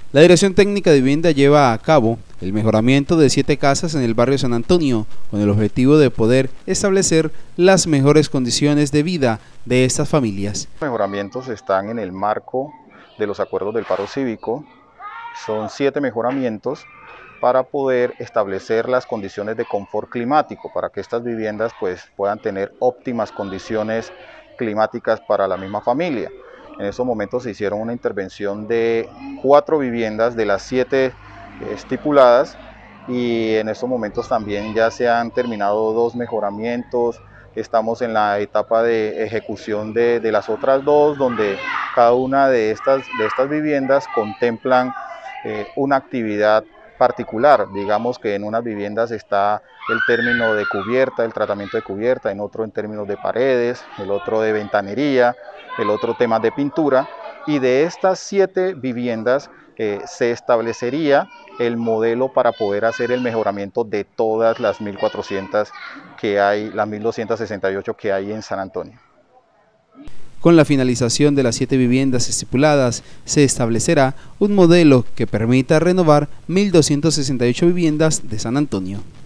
La Dirección Técnica de Vivienda lleva a cabo el mejoramiento de 7 casas en el barrio San Antonio, con el objetivo de poder establecer las mejores condiciones de vida de estas familias. Los mejoramientos están en el marco de los acuerdos del paro cívico. Son 7 mejoramientos para poder establecer las condiciones de confort climático, para que estas viviendas puedan tener óptimas condiciones climáticas para la misma familia. En estos momentos se hicieron una intervención de 4 viviendas de las 7 estipuladas, y en estos momentos también ya se han terminado 2 mejoramientos. Estamos en la etapa de ejecución de las otras 2, donde cada una de estas viviendas contemplan una actividad particular. Digamos que en unas viviendas está el término de cubierta, el tratamiento de cubierta, en otro en términos de paredes, el otro de ventanería, el otro temas de pintura, y de estas 7 viviendas se establecería el modelo para poder hacer el mejoramiento de todas las 1.400 que hay, las 1.268 que hay en San Antonio. Con la finalización de las 7 viviendas estipuladas, se establecerá un modelo que permita renovar 1.268 viviendas de San Antonio.